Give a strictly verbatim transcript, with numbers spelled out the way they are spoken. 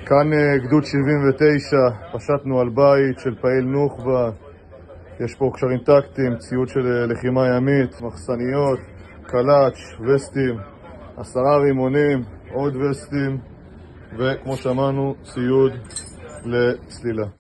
כאן גדוד שבעים ותשע, פשטנו על בית של פעיל נוח'בה. יש פה קשרים טקטיים, ציוד של לחימה ימית, מחסניות, קלאץ', וסטים, עשרה רימונים, עוד וסטים, וכמו שמענו, ציוד לצלילה.